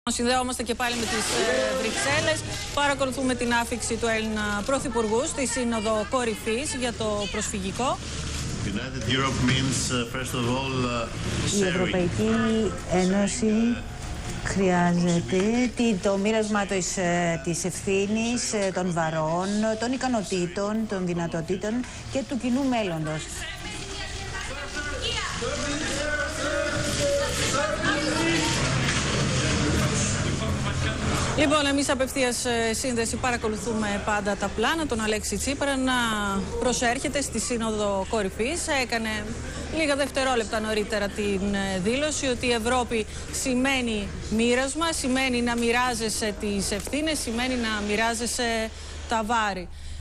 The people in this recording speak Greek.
Συνδέομαστε και πάλι με τις Βρυξέλλες. Παρακολουθούμε την άφιξη του Έλληνα Πρωθυπουργού στη Σύνοδο Κορυφής για το προσφυγικό. Η Ευρωπαϊκή Ένωση χρειάζεται το μοίρασμα της ευθύνης, των βαρών, των ικανοτήτων, των δυνατοτήτων και του κοινού μέλλοντος. Λοιπόν, εμείς απευθείας σύνδεση παρακολουθούμε πάντα τα πλάνα. Τον Αλέξη Τσίπρα να προσέρχεται στη Σύνοδο Κορυφής. Έκανε λίγα δευτερόλεπτα νωρίτερα την δήλωση ότι η Ευρώπη σημαίνει μοίρασμα, σημαίνει να μοιράζεσαι τις ευθύνες, σημαίνει να μοιράζεσαι τα βάρη.